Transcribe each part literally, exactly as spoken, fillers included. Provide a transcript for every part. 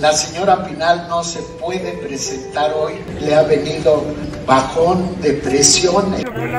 La señora Pinal no se puede presentar hoy, le ha venido bajón, depresión.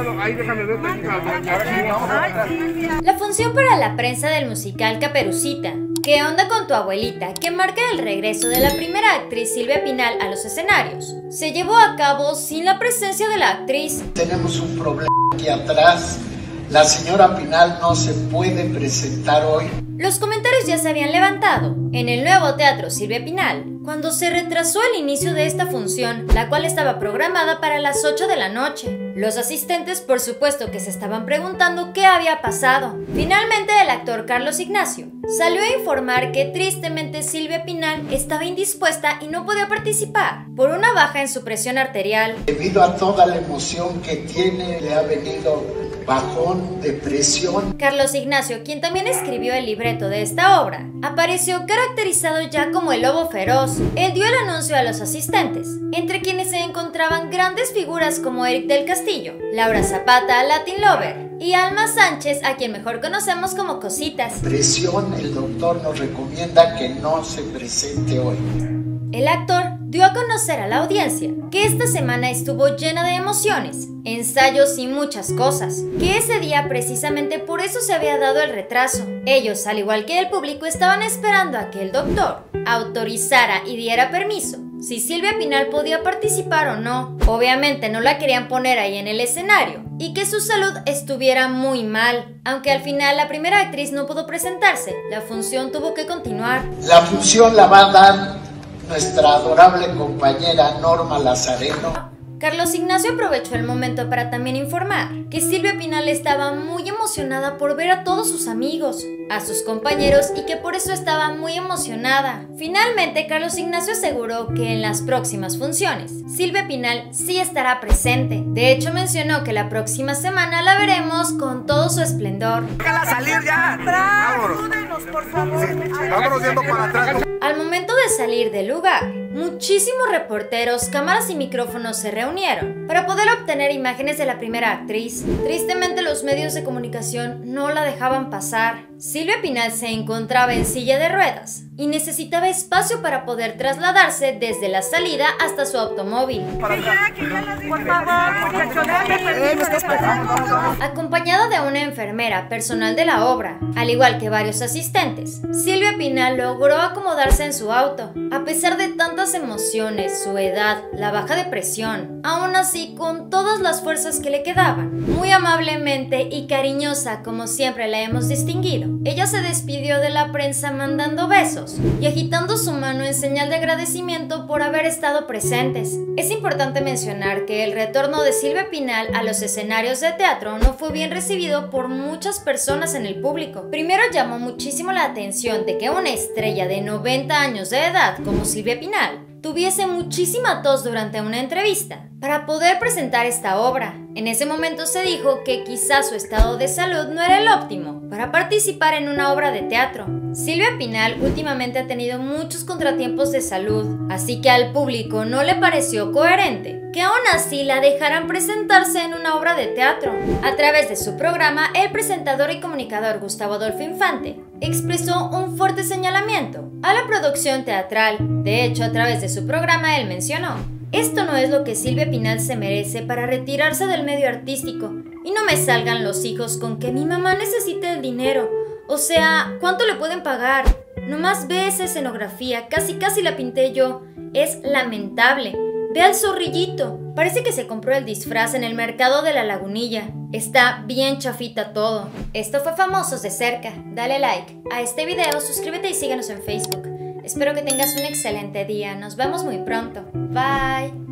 La función para la prensa del musical Caperucita, ¿Qué onda con tu abuelita?, que marca el regreso de la primera actriz Silvia Pinal a los escenarios, se llevó a cabo sin la presencia de la actriz. Tenemos un problema aquí atrás. La señora Pinal no se puede presentar hoy. Los comentarios ya se habían levantado en el nuevo Teatro Silvia Pinal cuando se retrasó el inicio de esta función, la cual estaba programada para las ocho de la noche. Los asistentes, por supuesto, que se estaban preguntando qué había pasado. Finalmente, el actor Carlos Ignacio salió a informar que tristemente Silvia Pinal estaba indispuesta y no podía participar por una baja en su presión arterial. Debido a toda la emoción que tiene, le ha venido bajón, depresión. Carlos Ignacio, quien también escribió el libreto de esta obra, apareció caracterizado ya como el lobo feroz. Él dio el anuncio a los asistentes, entre quienes se encontraban grandes figuras como Eric del Castillo, Laura Zapata, Latin Lover, y Alma Sánchez, a quien mejor conocemos como Cositas. Presión, el doctor nos recomienda que no se presente hoy. El actor dio a conocer a la audiencia que esta semana estuvo llena de emociones, ensayos y muchas cosas, que ese día precisamente por eso se había dado el retraso. Ellos, al igual que el público, estaban esperando a que el doctor autorizara y diera permiso si Silvia Pinal podía participar o no. Obviamente no la querían poner ahí en el escenario y que su salud estuviera muy mal. Aunque al final la primera actriz no pudo presentarse, la función tuvo que continuar. La función la va a dar nuestra adorable compañera Norma Lazareno. Carlos Ignacio aprovechó el momento para también informar que Silvia Pinal estaba muy emocionada por ver a todos sus amigos, a sus compañeros, y que por eso estaba muy emocionada. Finalmente, Carlos Ignacio aseguró que en las próximas funciones Silvia Pinal sí estará presente. De hecho, mencionó que la próxima semana la veremos con todo su esplendor. ¡Déjala salir ya! ¡Vámonos! Por favor. Sí, vámonos yendo para atrás. Al momento de salir del lugar, muchísimos reporteros, cámaras y micrófonos se reunieron para poder obtener imágenes de la primera actriz. Tristemente, los medios de comunicación no la dejaban pasar. Silvia Pinal se encontraba en silla de ruedas y necesitaba espacio para poder trasladarse desde la salida hasta su automóvil. Por favor, muchachos, acompañada de una enfermera personal de la obra, al igual que varios asistentes, Silvia Pinal logró acomodarse en su auto. A pesar de tantas emociones, su edad, la baja de presión, aún así con todas las fuerzas que le quedaban, muy amablemente y cariñosa como siempre la hemos distinguido, ella se despidió de la prensa mandando besos y agitando su mano en señal de agradecimiento por haber estado presentes. Es importante mencionar que el retorno de Silvia Pinal a los escenarios de teatro no fue bien recibido por muchas personas en el público. Primero llamó muchísimo la atención de que una estrella de noventa años de edad como Silvia Pinal tuviese muchísima tos durante una entrevista para poder presentar esta obra. En ese momento se dijo que quizás su estado de salud no era el óptimo para participar en una obra de teatro. Silvia Pinal últimamente ha tenido muchos contratiempos de salud, así que al público no le pareció coherente que aún así la dejaran presentarse en una obra de teatro. A través de su programa, el presentador y comunicador Gustavo Adolfo Infante expresó un fuerte señalamiento a la producción teatral. De hecho, a través de su programa él mencionó: esto no es lo que Silvia Pinal se merece para retirarse del medio artístico, y no me salgan los hijos con que mi mamá necesita el dinero. O sea, ¿cuánto le pueden pagar? Nomás ve esa escenografía, casi casi la pinté yo. Es lamentable. Ve al zorrillito. Parece que se compró el disfraz en el mercado de la Lagunilla. Está bien chafita todo. Esto fue Famosos de Cerca. Dale like a este video, suscríbete y síguenos en Facebook. Espero que tengas un excelente día. Nos vemos muy pronto. Bye.